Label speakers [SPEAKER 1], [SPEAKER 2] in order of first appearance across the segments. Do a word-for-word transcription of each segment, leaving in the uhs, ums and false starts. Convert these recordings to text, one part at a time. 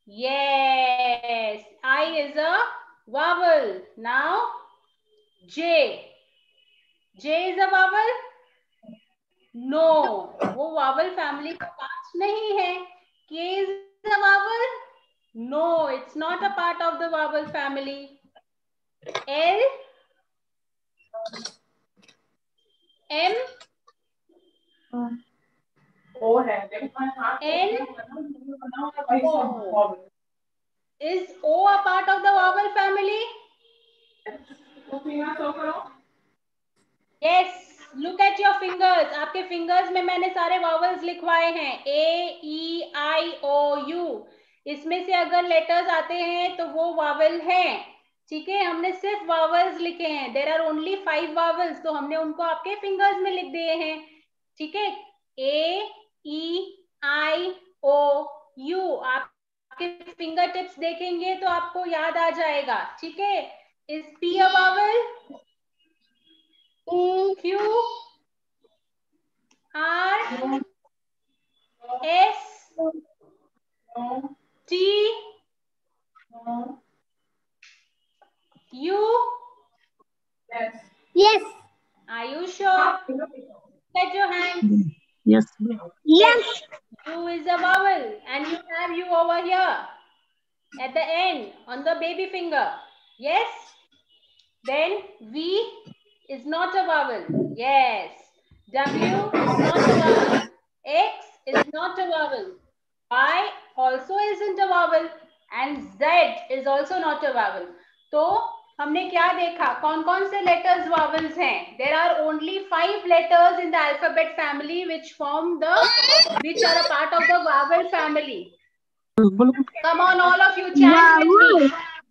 [SPEAKER 1] Yes, I is a vowel. Now J. J is a vowel? No, वो vowel family का part नहीं है. K is a vowel? No, it's not a part of the vowel family. L, M,
[SPEAKER 2] O है.
[SPEAKER 1] N, O. Is O a part of the vowel family? Yes. Look at your fingers. आपके fingers में मैंने सारे vowels लिखवाए हैं. A, E, I, O, U. इसमें से अगर letters आते हैं तो वो vowel हैं. ठीक है, हमने सिर्फ vowels लिखे हैं. There are only five vowels, तो हमने उनको आपके fingers में लिख दिए हैं. ठीक है, A, E, I, O, U. आपके finger tips देखेंगे तो आपको याद आ जाएगा. ठीक है, is P a vowel? Q, R, S, T, U.
[SPEAKER 3] Yes.
[SPEAKER 1] Are you sure? Get your hand.
[SPEAKER 4] Yes.
[SPEAKER 3] Yes.
[SPEAKER 1] U is a vowel and you have U over here at the end on the baby finger. Yes. Then V is not a vowel. Yes. W is not a vowel. X is not a vowel. Y also isn't a vowel and Z is also not a vowel. तो हमने क्या देखा, कौन कौन से letters vowels हैं? There are only five letters in the alphabet family which form the which are a part of the vowel family. Come on, all of you, chant with me.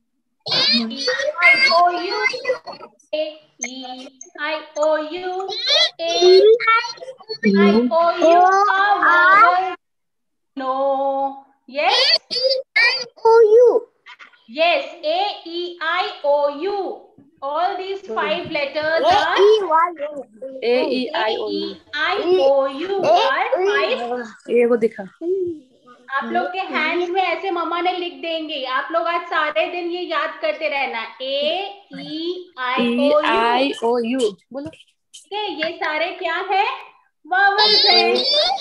[SPEAKER 1] E I O U, A E I O U, A I O U are vowels. No. Yes.
[SPEAKER 3] O U.
[SPEAKER 1] Yes. A E I O U. All these five letters are
[SPEAKER 4] A E I O U.
[SPEAKER 1] A E I O U are five.
[SPEAKER 4] ये को दिखा.
[SPEAKER 1] आप लोग के hands में ऐसे मम्मा ने लिख देंगे. आप लोग आज सारे दिन ये याद करते रहना. A E I O U.
[SPEAKER 4] I O U. बोलो.
[SPEAKER 1] ठीक है, ये सारे क्या है? Vowels हैं.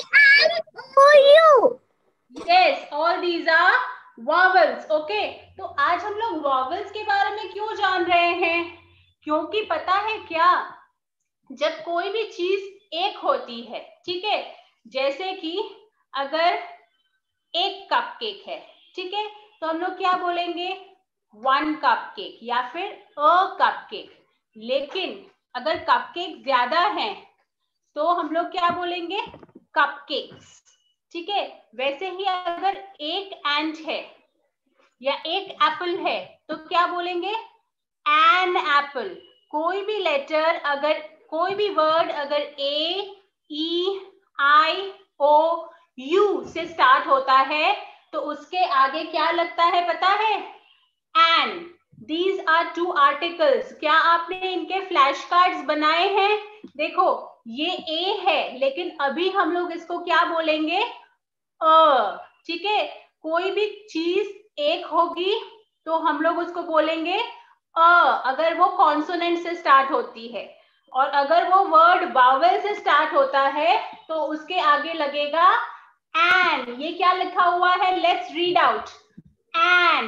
[SPEAKER 3] O U.
[SPEAKER 1] Yes, all these are vowels. Okay. तो आज हम लोग vowels के बारे में क्यों जान रहे हैं? क्योंकि पता है क्या, जब कोई भी चीज एक होती है, ठीक है, जैसे कि अगर एक कप केक है, ठीक है, तो हम लोग क्या बोलेंगे? वन कप केक या फिर अ कप केक. लेकिन अगर कप केक ज्यादा है तो हम लोग क्या बोलेंगे? Cup cakes. ठीक है, वैसे ही अगर एक एंट है या एक एप्पल है तो क्या बोलेंगे? An apple. कोई भी लेटर अगर कोई भी वर्ड अगर ए ई आई ओ यू से स्टार्ट होता है तो उसके आगे क्या लगता है पता है? An. These are two articles. क्या आपने इनके फ्लैश कार्ड्स बनाए हैं? देखो ये ए है लेकिन अभी हम लोग इसको क्या बोलेंगे? अ. ठीक है, कोई भी चीज एक होगी तो हम लोग उसको बोलेंगे अ, अगर वो कॉन्सोनेंट से स्टार्ट होती है. और अगर वो वर्ड वावेल से स्टार्ट होता है तो उसके आगे लगेगा एन. ये क्या लिखा हुआ है? Let's read out. An.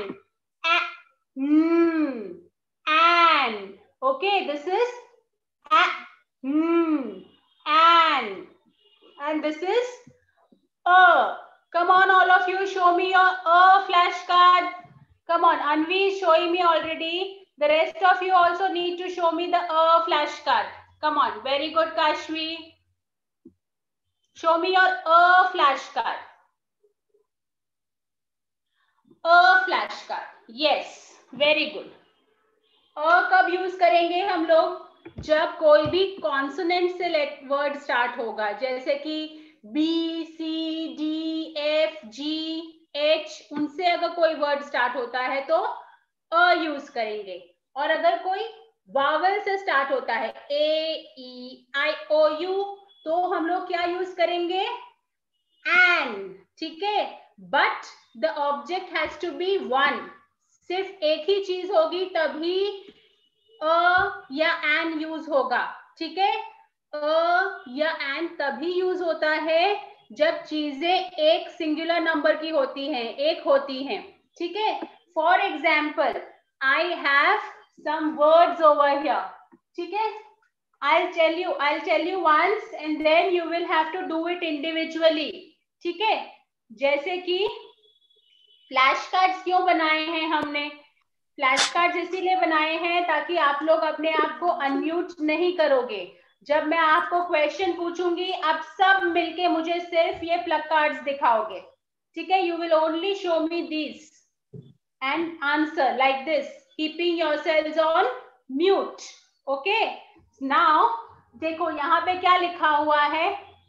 [SPEAKER 1] An. Okay, this is an and this is a. Come on, all of you, show me your a flashcard. Come on, Anvi is showing me already. The rest of you also need to show me the a flashcard. Come on, very good, Kashvi. Show me your a flashcard. A flashcard. Yes, very good. a कब use करेंगे हम लोग? जब कोई भी consonant से word start होगा, जैसे कि B C D F G H, उनसे अगर कोई वर्ड स्टार्ट होता है तो अ यूज करेंगे. और अगर कोई वावल से स्टार्ट होता है ए ई आई ओ यू तो हम लोग क्या यूज करेंगे? एन. ठीक है, but the object has to be one, सिर्फ एक ही चीज होगी तभी अ या एन यूज होगा, ठीक है। अ या एन तभी यूज होता है जब चीजें एक सिंगुलर नंबर की होती हैं, एक होती हैं, ठीक है। For example, I have some words over here, ठीक है। I'll tell you, I'll tell you once and then you will have to do it individually, ठीक है। जैसे कि फ्लैश कार्ड्स क्यों बनाए हैं हमने? फ्लैश कार्ड्स इसीलिए बनाए हैं ताकि आप लोग अपने आप को अनम्यूट नहीं करोगे। जब मैं आपको क्वेश्चन पूछूंगी आप सब मिलके मुझे सिर्फ ये प्लग कार्ड्स दिखाओगे, ठीक है। You will only show me this and answer like this, keeping yourselves on mute, okay. Now देखो यहाँ पे क्या लिखा हुआ है,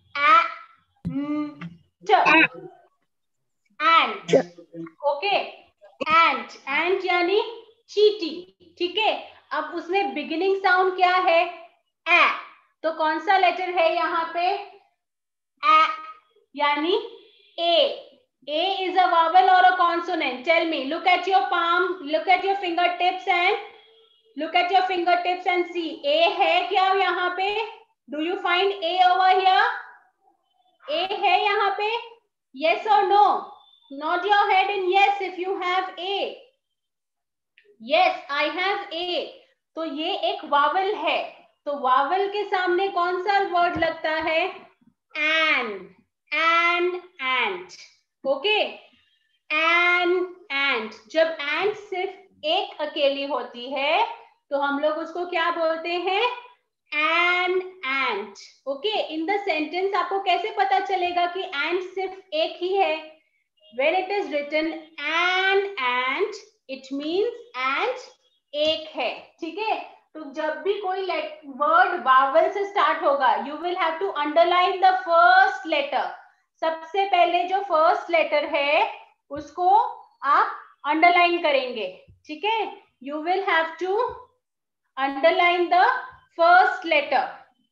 [SPEAKER 1] एंट, ओके। एंट, एंट यानी चींटी, ठीक है। अब उसमें बिगिनिंग साउंड क्या है, ए, तो कौन सा लेटर है यहाँ पे, ए यानी ए। ए is a vowel or a consonant? Tell me. Look at your palm, look at your fingertips and look at your fingertips and see. A है क्या यहाँ पे? Do you find A over here? A है यहाँ पे? Yes or no? Nod your head in yes if you have A. Yes, I have A. तो ये एक वावल है, तो वावल के सामने कौन सा वर्ड लगता है, an, an, ant, okay. an, ant, जब ant सिर्फ एक अकेली होती है तो हम लोग उसको क्या बोलते हैं, an ant, okay. In the sentence आपको कैसे पता चलेगा कि ant सिर्फ एक ही है, when it is written an ant it means ant एक है, ठीक है। तो जब भी कोई वर्ड वावल से स्टार्ट होगा you will have to underline the first letter, सबसे पहले जो फर्स्ट लेटर है उसको आप अंडरलाइन करेंगे, ठीक है। You will have to underline the first letter,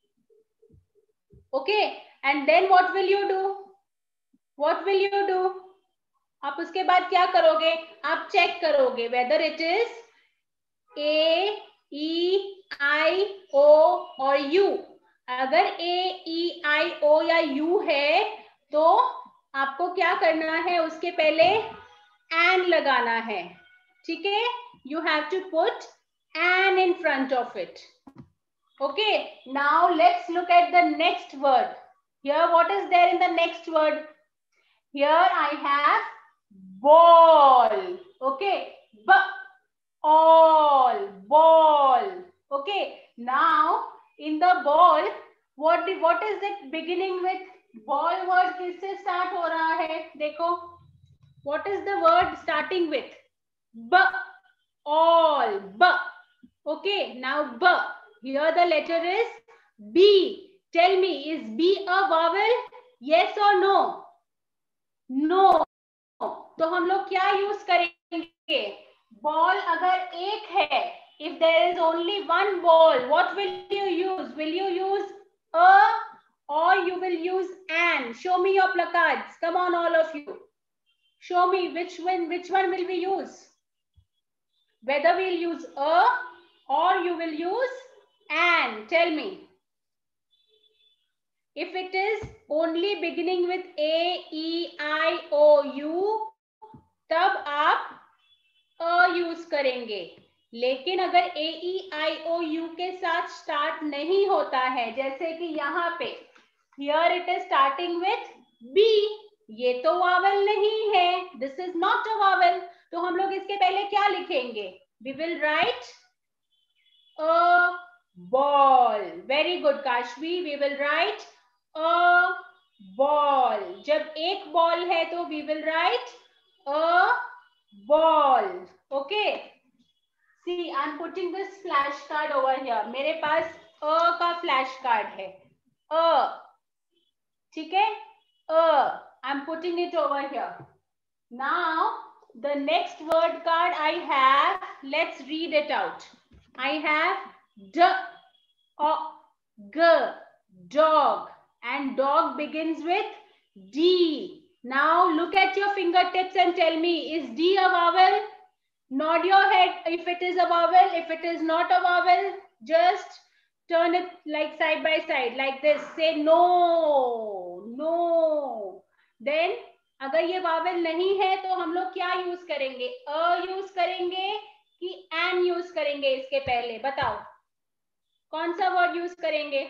[SPEAKER 1] okay. And then what will you do, what will you do, आप उसके बाद क्या करोगे, आप चेक करोगे whether it is A, E, I, O और यू। अगर ए, ई, आई, ओ या यू है तो आपको क्या करना है, उसके पहले एन लगाना है, ठीक है। You have to put an in front of it, okay. Now let's look at the next word. Here what is there in the next word, here I have ball, okay, b, all, ball, okay. Now in the ball what what is it beginning with, ball word किससे start हो रहा है, देखो what is the word starting with, b, all, b, okay. Now b, here the letter is B. Tell me, is B a vowel, yes or no? No. तो हम लोग क्या use करेंगे, बॉल अगर एक है, if there is only one ball what will you use, will you use a और you will use an? Show me your placards, come on all of you, show me which one which one will we use, whether we'll use a or you will use an, tell me. If it is only beginning with A, E, I, O, U तब आप अ use करेंगे, लेकिन अगर ए, E, I, O, you के साथ start नहीं होता है, जैसे कि यहाँ पे here it is starting with B, ये तो वावल नहीं है, this is not a vowel, तो हम लोग इसके पहले क्या लिखेंगे, we will write a ball. Very good Kashvi, we will write a ball. जब एक बॉल है तो we will write a ball, okay. See, I'm putting this flash card over here. मेरे पास a का flash card है, a, ठीक है, a, I'm putting it over here. Now the next word card I have, let's read it out. I have d, o, g, dog, and dog begins with D. Now look at your fingertips and tell me, is D a vowel? Nod your head if it is a vowel. If it is not a vowel, just turn it like side by side, like this. Say no, no. Then अगर ये vowel नहीं है तो हम लोग क्या use करेंगे? अ use करेंगे कि एन यूज करेंगे इसके पहले? बताओ कौन सा वर्ड यूज करेंगे?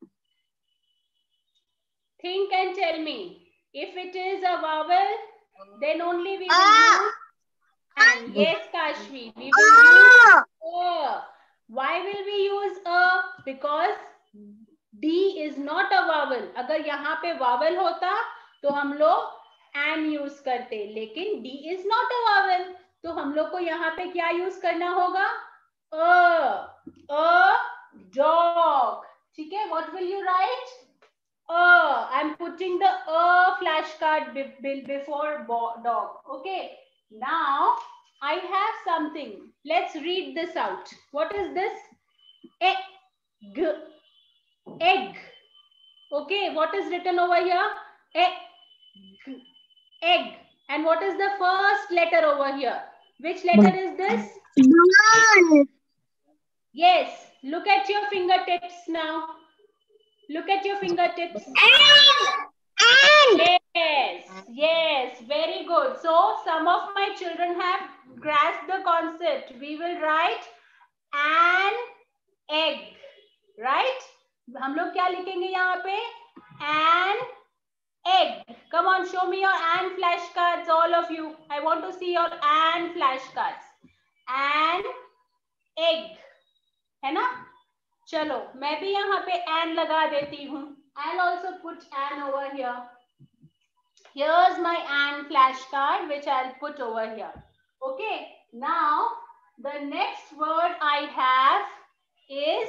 [SPEAKER 1] Think and tell me. If it is a vowel, then only we will use and. Yes, Kashvi, we will use a. Why will we use a? Because D is not a vowel. अगर यहाँ पे vowel होता तो हम लोग and use करते, लेकिन D is not a vowel, तो हम लोग को यहाँ पे क्या use करना होगा? A, a dog. ठीक है? What will you write? Uh, I'm putting the uh flashcard before dog. Okay. Now I have something. Let's read this out. What is this? Egg. Egg. Okay. What is written over here? Egg. Egg. And what is the first letter over here? Which letter is this?
[SPEAKER 3] Ball.
[SPEAKER 1] Yes. Look at your fingertips now. Look at your fingertips.
[SPEAKER 3] And.
[SPEAKER 1] Yes, yes, very good. So some of my children have grasped the concept. We will write an egg, right? हम लोग क्या लिखेंगे यहाँ पे? An egg. Come on, show me your an flashcards, all of you. I want to see your an flashcards. An egg, है ना? चलो मैं भी यहाँ पे एन लगा देती हूँ. I'll also put an over here. Here's my an flashcard which I'll put over here. Okay. Now the next word I have is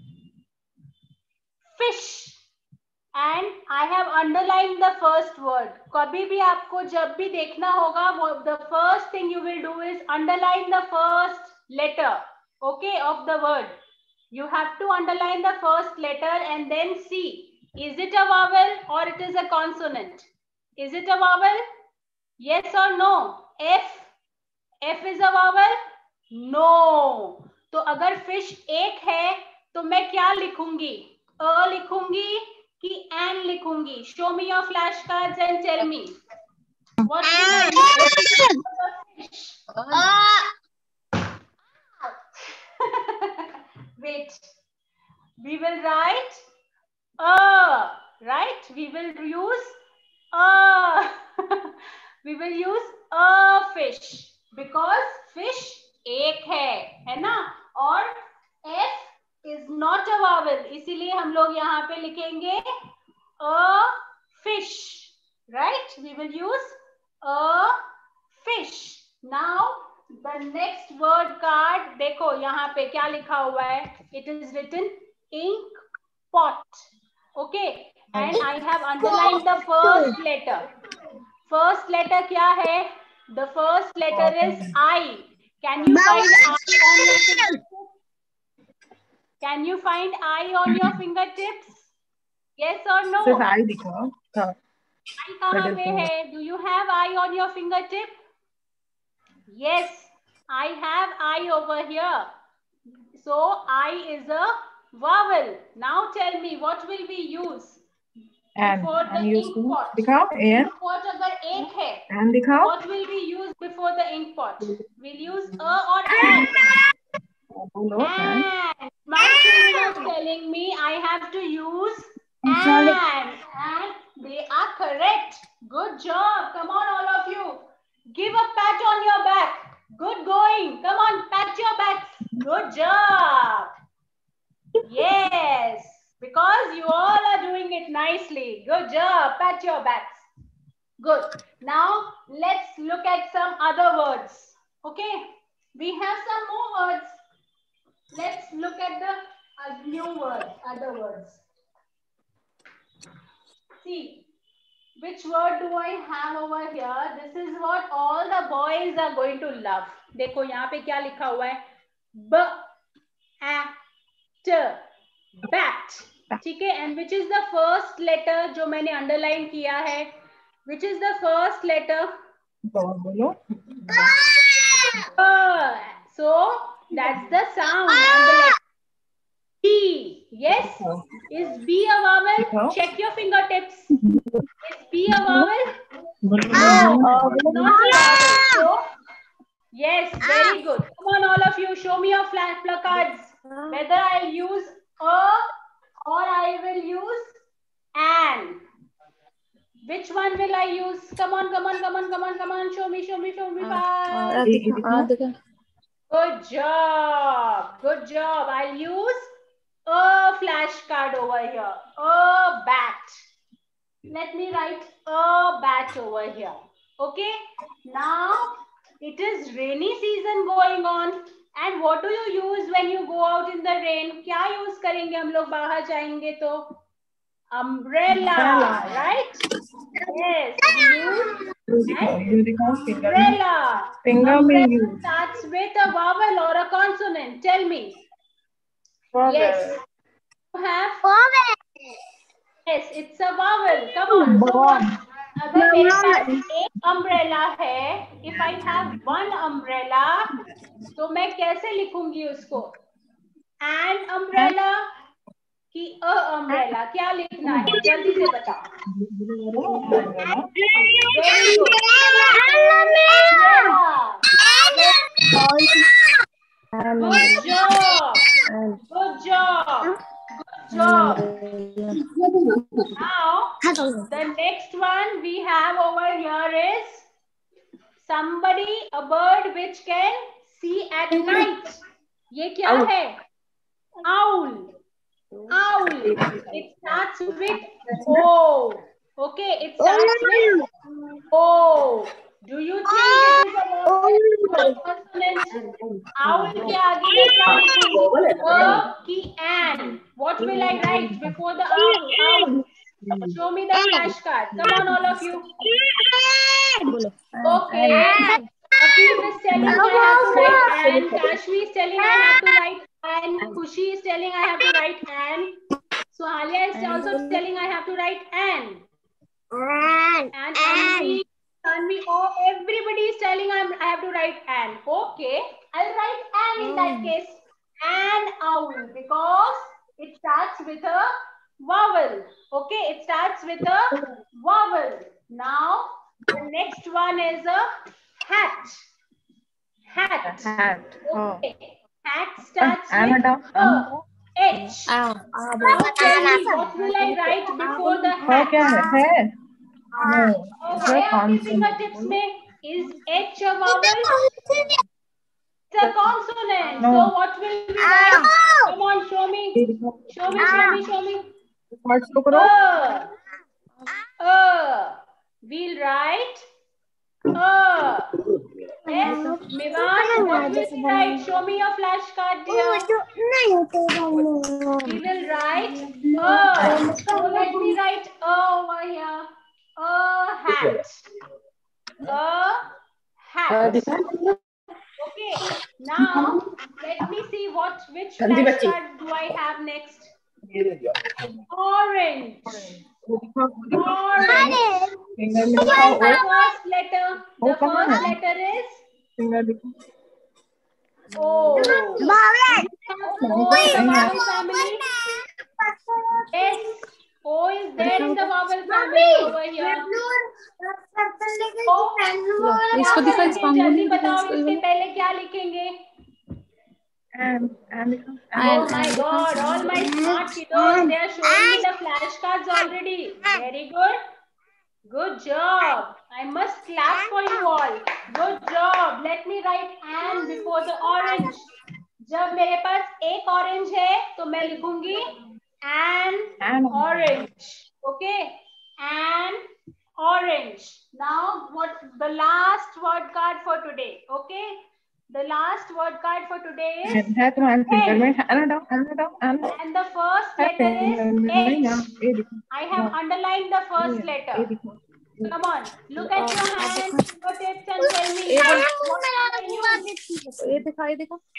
[SPEAKER 1] fish. And I have underlined the first word. कभी भी आपको जब भी देखना होगा, the first thing you will do is underline the first letter, okay, of the word. You have to underline the first letter and then see, is it a vowel or it is a consonant? Is it a vowel? Yes or no? F. F is a vowel? No. तो अगर fish एक है तो मैं क्या लिखूंगी? अ लिखूंगी कि एन लिखूंगी? Show me your flashcards and tell me. What is the fish? Wait, we will write a, right? We will use a. We will use a fish because fish एक है, है ना? और F is not a vowel, इसीलिए हम लोग यहाँ पे लिखेंगे a fish, right? We will use a fish. Now the next word card, देखो यहाँ पे क्या लिखा हुआ है? It is written ink pot. Okay, and I have underlined the first letter. First letter क्या है? The first letter is I. Can you find I on your fingertips? Can you find I on your fingertips? Yes or no?
[SPEAKER 4] सिर्फ I दिखाओ. हाँ.
[SPEAKER 1] I कहाँ पे है? Do you have I on your fingertip? Yes, I have I over here. So I is a vowel. Now tell me, what will we use
[SPEAKER 4] And,
[SPEAKER 1] before the
[SPEAKER 4] and use
[SPEAKER 1] ink
[SPEAKER 4] to
[SPEAKER 1] pot?
[SPEAKER 4] दिखाओ. And.
[SPEAKER 1] Ink pot अगर एक है,
[SPEAKER 4] And दिखाओ.
[SPEAKER 1] what will we use before the ink pot? We'll use a or an.
[SPEAKER 4] बोलो. And.
[SPEAKER 1] And my children are telling me I have to use and, and they are correct. Good job. Come on, all of you. Give a pat on your back. Good going. Come on, pat your backs. Good job. Yes, because you all are doing it nicely. Good job. Pat your backs. Good. Now let's look at some other words. Okay, we have some more words. Let's look at the uh, new words, other words. See, which word do I have over here? This is what all the boys are going to love. देखो यहाँ पे क्या लिखा हुआ है? B, A, T, bat. ठीक है? And which is the first letter जो मैंने underline किया है? Which is the first letter?
[SPEAKER 4] बोलो.
[SPEAKER 1] Uh, so that's the sound on the letter B. Yes. Is B a vowel? Check your fingertips. Is B a vowel? No, not a vowel. So yes, very good. Come on, all of you, show me your flat placards. Whether I'll use a or I will use an. Which one will I use? Come on, come on, come on, come on, come on. Show me, show me, show me. Fast. Good job. Good job. I'll use a flashcard over here. A bat. Let me write a bat over here. Okay. Now it is rainy season going on. And what do you use when you go out in the rain? क्या use करेंगे हम लोग बाहर जाएंगे तो? Umbrella, right? Yes, we use an umbrella. Umbrella starts with a vowel or a consonant. Tell me. Yes. You have? Yes, it's a vowel. Come on. So what? अगर मेरे पास एक umbrella है, if I have one umbrella, तो मैं कैसे लिखूंगी उसको? An umbrella कि a umbrella, क्या लिखना है? जल्दी से बताओ. Very good. Good job. Good job. Good job. Now, the next one we have over here is somebody, a bird which can see at night. ये क्या है? Owl. Owl. It starts with O. Okay, it starts with O. Do you think it is a consonant? Owl के आगे मैं क्या लिखूंगी? A की an. What will I write before the owl? Owl. Show me the flashcard. Come on, all of you. Okay. Afif is telling I have to write an. Kashmi is telling I have to write an. Khushi is telling I have to write an. Suhalia is also telling I have to write an. And Anvi, Anvi, oh, everybody is telling I'm, I have to write an. Okay, I'll write an in that case. An owl, because it starts with a vowel. Okay, it starts with a vowel. Now, the next one is a hat. Hat.
[SPEAKER 4] Hat.
[SPEAKER 1] Okay. Hat starts
[SPEAKER 4] An
[SPEAKER 1] with a H.
[SPEAKER 3] Ah.
[SPEAKER 1] Now tell me, what will I write before the hat?
[SPEAKER 4] क्या है? है? No.
[SPEAKER 1] Okay, आपके fingertips में is H a vowel? It's a consonant.
[SPEAKER 4] No.
[SPEAKER 1] So what will we write? Come on, show me. Show me, show me, show me. A. A. We'll write A. Yes, Mivan, what will we write? Show me your flashcard, dear. We will write A. So let me write A over here. A hat. A hat. Okay. Now let me see what which flashcard do I have next. Orange. Orange. What is the first letter? The first letter is O. O is the vowel family. Yes. O is there in the vowel family over here. O.
[SPEAKER 2] इसको दिखा, इस पांगुनी
[SPEAKER 1] जल्दी बताओ, इसके पहले क्या लिखेंगे?
[SPEAKER 4] And, and,
[SPEAKER 1] Oh my God, all my smart kiddos, they are showing me the flashcards already. Very good. Good job. I must clap for you all. Good job. Let me write an before the orange. जब मेरे पास एक orange है, तो मैं लिखूंगी an orange. Okay? An orange. Now, what the last word card for today? Okay? The last word card for today is hen. And the first letter is H. I have underlined the first letter. Come on, look at your hands, fingertips, and tell me what will you use?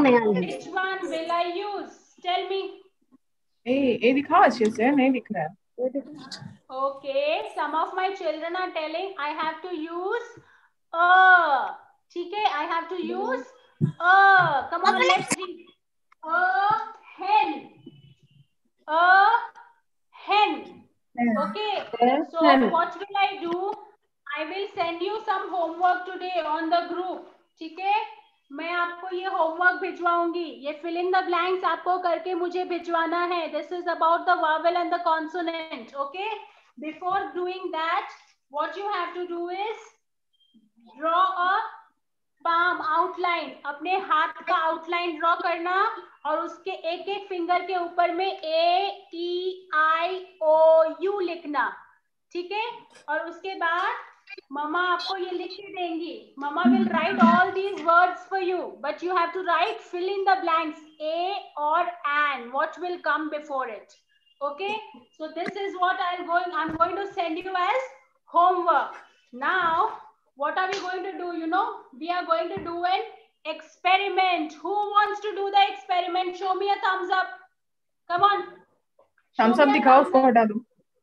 [SPEAKER 1] Which one will I use? Tell me.
[SPEAKER 4] ये ये दिखाओ अच्छे से, नहीं दिख रहा है.
[SPEAKER 1] Okay, some of my children are telling I have to use a. ठीक है, I have to use a. Come on, let's read. A hen. A hen. Okay, so what will I do? I will send you some homework today on the group. ठीक है, मैं आपको ये homework भिजवाऊंगी. ये fill in the blanks आपको करके मुझे भिजवाना है. This is about the vowel and the consonant. Okay, before doing that what you have to do is draw a palm outline. अपने हाथ का आउटलाइन ड्रॉ करना और उसके एक एक फिंगर के ऊपर में ए ई आई ओ यू लिखना. ठीक है, और उसके बाद मम्मा आपको ये लिख के देंगी. Mamma will write all these words for you, but you have to write fill in the blanks A और an, what will come before it. Okay, so this is what I am going I am going to send you as homework. Now what are we going to do? You know, we are going to do an experiment. Who wants to do the experiment? Show me a thumbs up. Come on.
[SPEAKER 4] thumbs up दिखाओ, उसको हटा दो,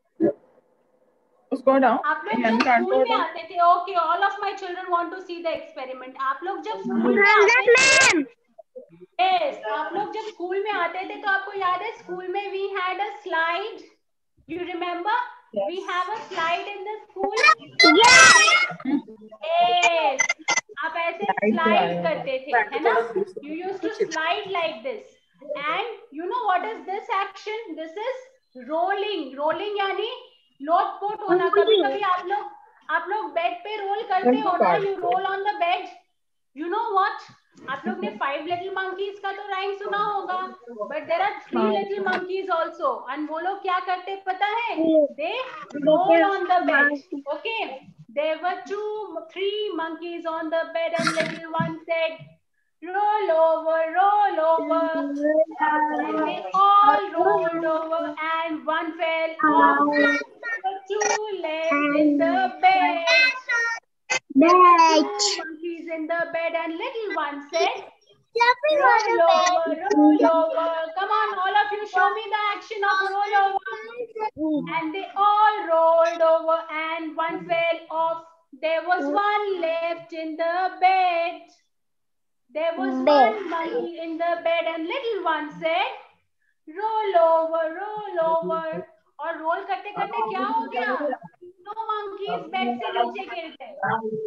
[SPEAKER 4] उसको हटाओ.
[SPEAKER 1] आप लोग जब school में आते थे, okay, all of my children want to see the experiment. आप लोग जब स्कूल में आते थे, yes, आप लोग जब स्कूल में आते थे तो आपको याद है स्कूल में we had a slide. You remember? Yes. We have a slide in the school. Yes. Yes. आप ऐसे slide करते थे, है ना? You used to slide like this. And you know what is this action? This is rolling. Rolling यानी लोट-पोट होना. कभी-कभी आप लोग आप लोग बेड पे रोल करते हो ना? You roll on the bed. You know what? आप लोग ने फाइव लिटिल मंकीज का तो राइम सुना होगा, but there are three little monkeys also. And वो लोग क्या करते पता है? They roll on the bed. Okay, there were two three monkeys on the bed and little one said roll over, roll over, and they all rolled over and one fell off. There were two left in the bed. There were two monkeys in the bed and little one said, roll over, roll over. Come on, all of you, show me the action of roll over. And they all rolled over and one fell off. There was one left in the bed. There was one monkey in the bed and little one said, roll over, roll over. और roll करते करते क्या हो गया? दो monkeys bed से नीचे गिर गए.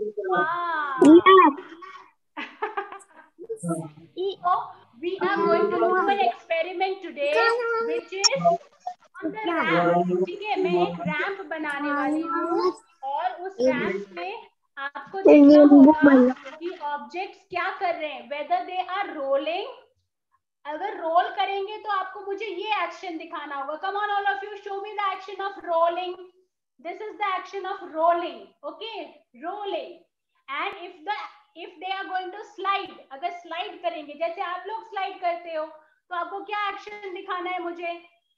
[SPEAKER 1] So we are going to do an experiment today, which is on the ramp. ठीक है, मैं एक रैंप बनाने वाली हूँ और उस रैंप पे आपको देखना होगा कि ऑब्जेक्ट्स क्या कर रहे हैं, वेदर दे आर रोलिंग. अगर रोल करेंगे तो आपको मुझे ये एक्शन दिखाना होगा. Come on all of you, show me the action of rolling. This is the action of rolling. Okay, rolling. And if the if they are going to slide, अगर slide करेंगे जैसे आप लोग स्लाइड करते हो, तो आपको क्या एक्शन दिखाना है मुझे?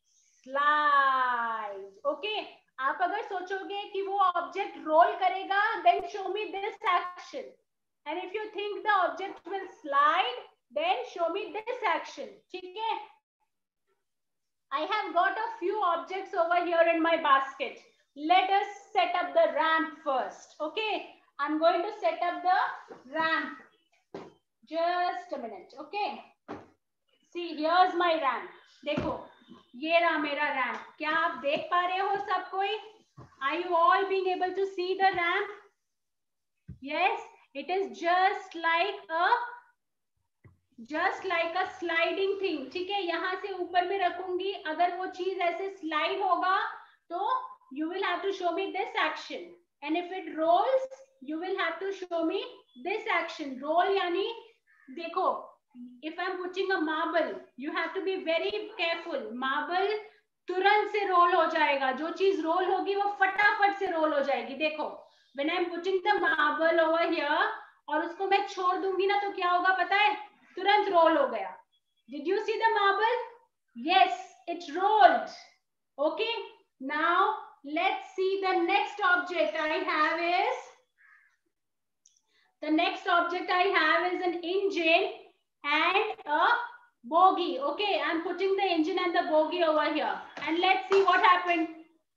[SPEAKER 1] स्लाइड. ओके, आप अगर सोचोगे कि वो ऑब्जेक्ट रोल करेगा, then show me this action. And if you think the object will slide, then show me this action. ठीक है? I have got a few objects over here in my basket. Let us set up the ramp first. Okay, I'm going to set up the ramp. Just a minute. Okay, see, here's my ramp. देखो, ये रहा मेरा ramp. क्या आप देख पा रहे हो सब कोई? Are you all being able to see the ramp? Yes, it is just like a just like a sliding thing. ठीक है, यहाँ से ऊपर में रखूंगी. अगर वो चीज ऐसे स्लाइड होगा तो you will have to show me this action. And if it rolls you will have to show me this action. Roll यानी देखो, if I am putting a marble, you have to be very careful. Marble तुरंत से role हो जाएगा. जो चीज role होगी वो फटाफट से रोल हो जाएगी. देखो, when I am putting the marble over here और उसको मैं छोड़ दूंगी ना, तो क्या होगा पता है? तुरंत रोल हो गया. Did you see the marble? Yes, it rolled. Okay, now let's see the next object I have is the next object I have is an engine and a bogie. Okay, I'm putting the engine and the bogie over here, and let's see what happened.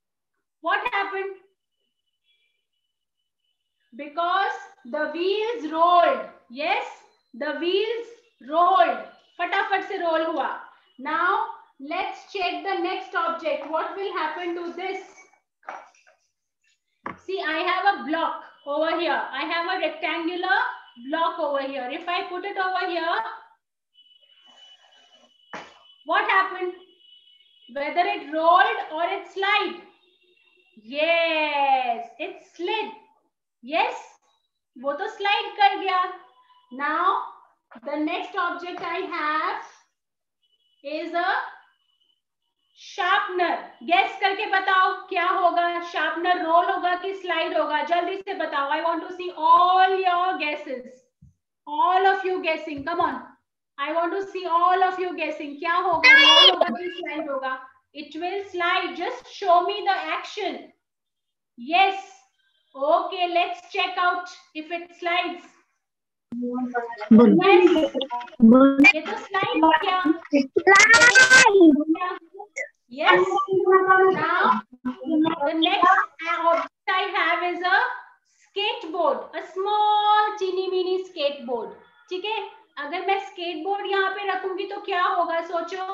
[SPEAKER 1] What happened? Because the wheels rolled. Yes, the wheels rolled. फटाफट से roll हुआ. Now let's check the next object. What will happen to this? See, I have a block over here. I have a rectangular block over here. If I put it over here, what happened? Whether it rolled or it slid? Yes, it slid. Yes, वो तो slide कर गया. Now the next object I have is a sharpener. Guess करके बताओ क्या होगा? Sharpener roll होगा कि slide होगा? जल्दी से बताओ. I want to see all your guesses. All of you guessing. Come on. I want to see all of you guessing. क्या होगा? Roll होगा कि slide होगा? It will slide. Just show me the action. Yes. Okay, let's check out if it slides. Yes. ये तो slide हो गया. Yes. Now the next object I have is a skateboard. A small teeny mini skateboard. ठीक है? अगर मैं skateboard यहाँ पे रखूंगी तो क्या होगा? सोचो.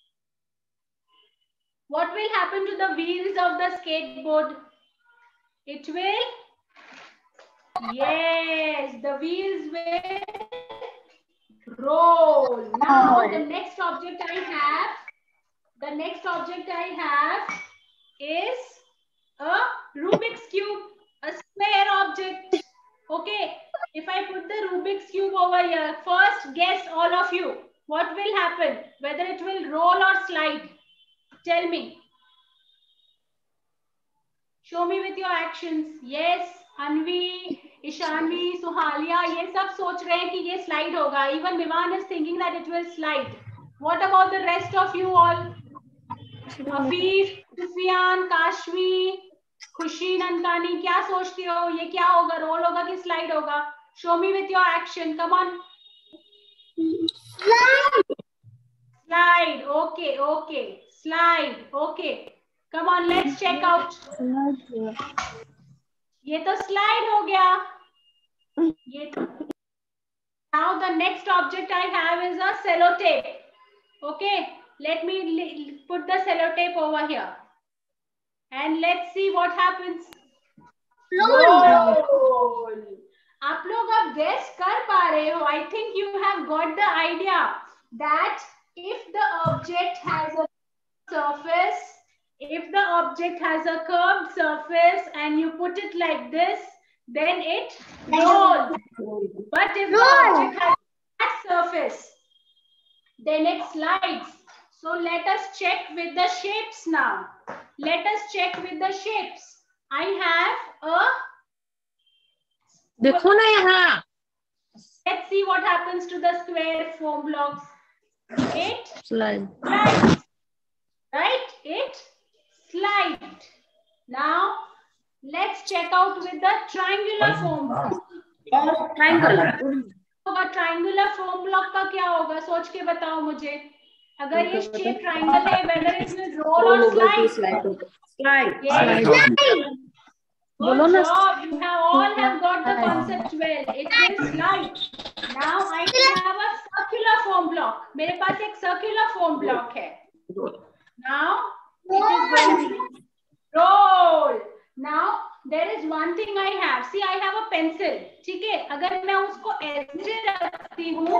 [SPEAKER 1] What will happen to the wheels of the skateboard? It will, yes, the wheels will roll. Now the next object I have, the next object I have is a Rubik's Cube, a square object. Okay, if I put the Rubik's Cube over here, first guess all of you, what will happen? Whether it will roll or slide? Tell me. Show me with your actions. Yes, Anvi, Ishanvi, Suhalia, ये सब सोच रहे हैं कि ये slide होगा. Even Vivan is thinking that it will slide. What about the rest of you all? Afif, Sufyan, Kashmi, Khushi, Nankani, क्या सोचती हो? ये क्या होगा? Roll होगा कि slide होगा? Show me with your action. Come on.
[SPEAKER 3] Slide.
[SPEAKER 1] Slide. Okay, okay. Slide. Okay. Come on, let's check out. ये तो slide हो गया. ये तो. Now the next object I have is a sellotape. Okay, let me put the sellotape over here. And let's see what happens. Roll. आप लोग अब guess कर पा रहे हो? I think you have got the idea that if the object has a surface, if the object has a curved surface and you put it like this, then it rolls. But if the object has a flat surface, then it slides. So let us check with the shapes now. Let us check with the shapes. I have a.
[SPEAKER 2] देखो ना यहाँ.
[SPEAKER 1] Let's see what happens to the square foam blocks. It
[SPEAKER 2] Slide.
[SPEAKER 1] slides. Right? It slides. Now let's check out with the triangular foam block.
[SPEAKER 4] Triangle.
[SPEAKER 1] होगा triangular foam block का क्या होगा? सोच के बताओ मुझे. अगर ये shape triangle है, whether it will roll or slide?
[SPEAKER 4] Slide.
[SPEAKER 1] Yes. Good
[SPEAKER 2] बोलो ना.
[SPEAKER 1] job. You have all have got the concept well. It will slide. Now I have a circular foam block. मेरे पास एक circular foam block है. Now it is going to roll. Now there is one thing I have. See, I have a pencil. ठीक है? अगर मैं उसको ऐसे रखती हूँ,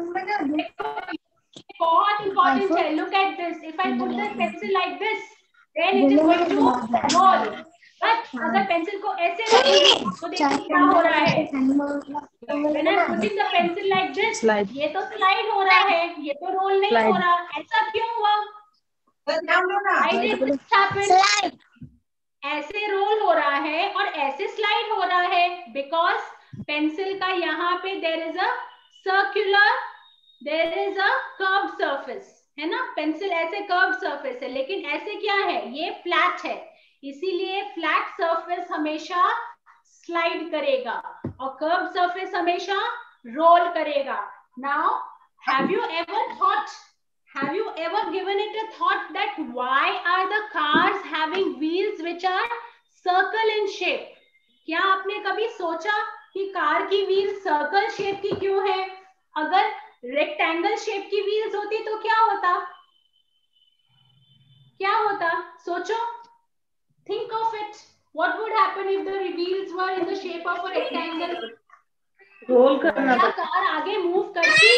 [SPEAKER 1] बहुत important है. Look at this. If I put the pencil like this, then it is going to roll. But अगर pencil को ऐसे रखूँ, तो देखिए क्या हो रहा है. When I am putting the pencil like this,
[SPEAKER 2] Slide.
[SPEAKER 1] ये तो slide हो रहा है, ये तो roll नहीं
[SPEAKER 2] Slide.
[SPEAKER 1] हो रहा. ऐसा क्यों हुआ? Why did this happen? ऐसे रोल हो रहा है और ऐसे स्लाइड हो रहा है बिकॉज पेंसिल का यहाँ पे there is a circular there is a curved surface है ना. पेंसिल ऐसे कर्व्ड सरफेस है, लेकिन ऐसे क्या है? ये फ्लैट है. इसीलिए फ्लैट सरफेस हमेशा स्लाइड करेगा और कर्व्ड सरफेस हमेशा रोल करेगा. Now have you ever thought Have you ever given it a thought that why are the cars having wheels which are circle in shape? क्या आपने कभी सोचा कि कार की व्हील सर्कल शेप की क्यों है? अगर रेक्टेंगल शेप की व्हील्स होती तो क्या होता? क्या होता? सोचो. Think of it. What would happen if the wheels were in the shape of a rectangle?
[SPEAKER 4] Roll करना
[SPEAKER 1] क्या कार आगे मूव करती?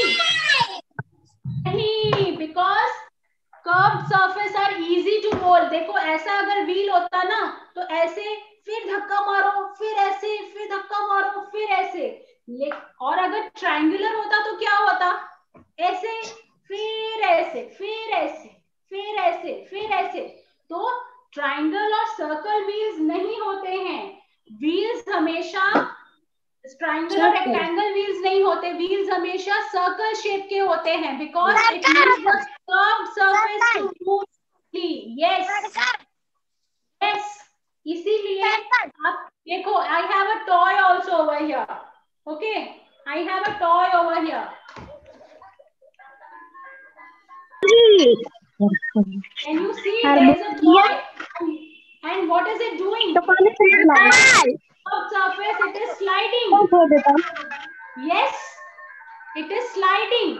[SPEAKER 1] नहीं, because curved surface are easy to roll. देखो ऐसा अगर व्हील होता ना तो ऐसे फिर धक्का मारो, फिर ऐसे, फिर धक्का मारो, फिर ऐसे. और अगर ट्रायंगुलर होता तो क्या होता? ऐसे, फिर ऐसे, फिर ऐसे, फिर ऐसे, फिर ऐसे. तो ट्रायंगल और सर्कल व्हील्स नहीं होते हैं. व्हील्स हमेशा ट्रायंगल और रेक्टेंगल व्हील्स नहीं होते. व्हील्स हमेशा सर्कल शेप के होते हैं because it needs the curved surface to move smoothly. Yes yes, इसीलिए आप देखो, I have a toy also over here. Okay, I have a toy over here. Can you see there is a toy? And what is it doing? Curved surface, it is sliding. Yes, it is sliding.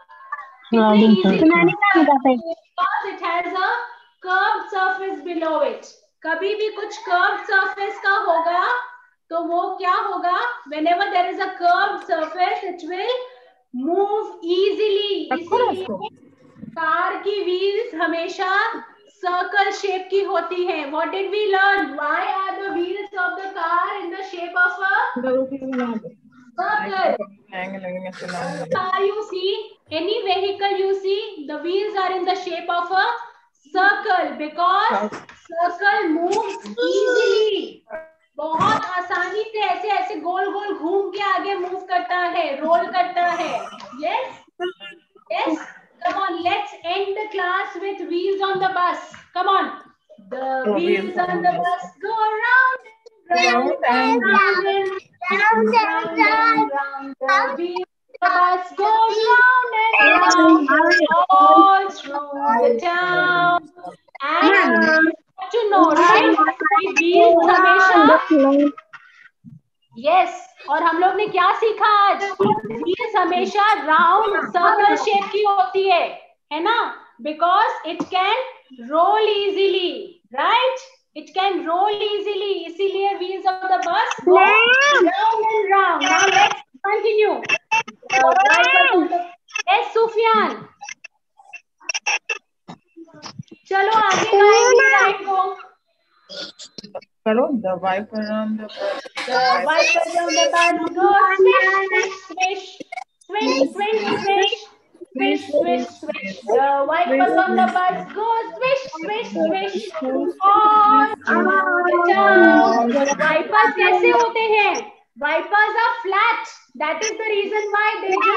[SPEAKER 1] Because it has a curved surface below it. कभी भी कुछ curved surface का होगा तो वो क्या होगा? Whenever there is a curved surface, it will move easily. इसीलिए कार की व्हील्स हमेशा सर्कल शेप की होती है. What did we learn? Why are the wheels of the car in the shape of a circle? Car you see, any vehicle you see, the wheels are in the shape of a circle because circle moves easily. बहुत आसानी से ऐसे ऐसे गोल गोल घूम के आगे move करता है, रोल करता है. Yes, yes. Come on, let's end the class with wheels on the bus. Come on. The wheels on the bus go round and round and round and round. The wheels on the bus go round and round all through the town. And you have to know, right? The wheels हमेशा yes yes, और हम लोग ने क्या सीखा आज? Wheels हमेशा round circle shape की होती है, है ना? Because it can roll easily, right? It can roll easily, इसीलिए wheels of the bus go round and round. Now let's continue. Yes Sufiyan, चलो आगे गाएंगे लाइन को.
[SPEAKER 5] करो. The wiper on the bus.
[SPEAKER 1] The wipers on the bus go swish, swish, swish, swish, swish, swish, swish, swish. The wipers on the bus go swish, swish, swish all through the town. Wipers कैसे होते हैं? Wipers are flat. That is the reason why they